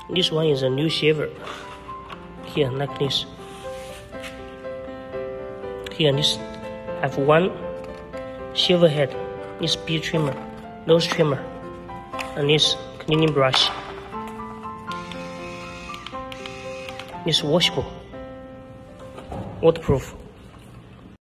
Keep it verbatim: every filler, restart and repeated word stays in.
This one is a new shaver. Here, like this. Here, this have one shaver head. This beard trimmer, nose trimmer, and this cleaning brush. This washable, waterproof.